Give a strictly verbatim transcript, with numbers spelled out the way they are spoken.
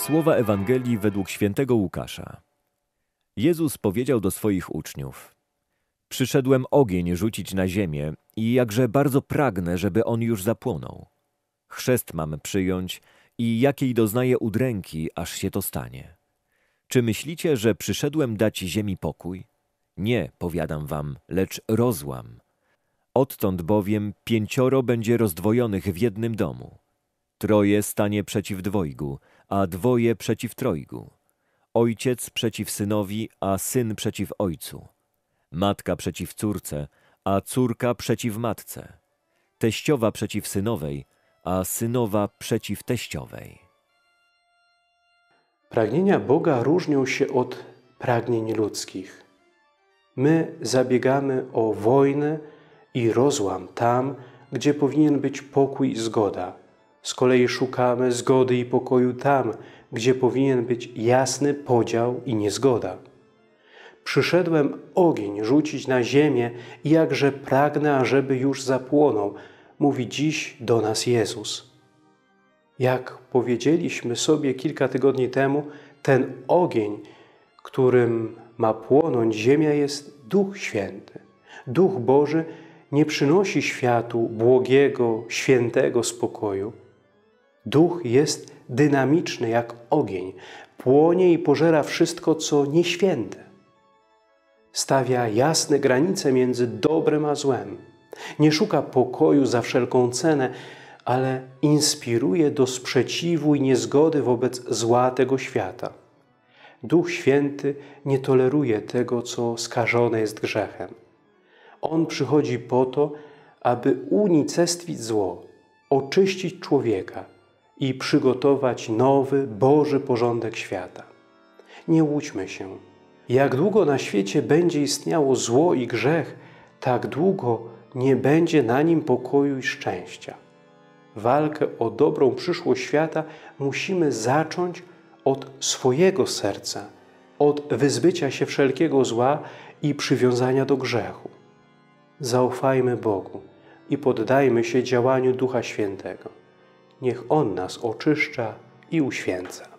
Słowa Ewangelii według świętego Łukasza. Jezus powiedział do swoich uczniów: Przyszedłem ogień rzucić na ziemię i jakże bardzo pragnę, żeby on już zapłonął. Chrzest mam przyjąć i jakiej doznaję udręki, aż się to stanie. Czy myślicie, że przyszedłem dać ziemi pokój? Nie, powiadam wam, lecz rozłam. Odtąd bowiem pięcioro będzie rozdwojonych w jednym domu. Troje stanie przeciw dwojgu, a dwoje przeciw trojgu. Ojciec przeciw synowi, a syn przeciw ojcu. Matka przeciw córce, a córka przeciw matce. Teściowa przeciw synowej, a synowa przeciw teściowej. Pragnienia Boga różnią się od pragnień ludzkich. My zabiegamy o wojnę i rozłam tam, gdzie powinien być pokój i zgoda. Z kolei szukamy zgody i pokoju tam, gdzie powinien być jasny podział i niezgoda. Przyszedłem ogień rzucić na ziemię i jakże pragnę, ażeby już zapłonął, mówi dziś do nas Jezus. Jak powiedzieliśmy sobie kilka tygodni temu, ten ogień, którym ma płonąć ziemia, jest Duch Święty. Duch Boży nie przynosi światu błogiego, świętego spokoju. Duch jest dynamiczny jak ogień, płonie i pożera wszystko, co nieświęte. Stawia jasne granice między dobrem a złem. Nie szuka pokoju za wszelką cenę, ale inspiruje do sprzeciwu i niezgody wobec zła tego świata. Duch Święty nie toleruje tego, co skażone jest grzechem. On przychodzi po to, aby unicestwić zło, oczyścić człowieka i przygotować nowy, Boży porządek świata. Nie łudźmy się. Jak długo na świecie będzie istniało zło i grzech, tak długo nie będzie na nim pokoju i szczęścia. Walkę o dobrą przyszłość świata musimy zacząć od swojego serca, od wyzbycia się wszelkiego zła i przywiązania do grzechu. Zaufajmy Bogu i poddajmy się działaniu Ducha Świętego. Niech On nas oczyszcza i uświęca.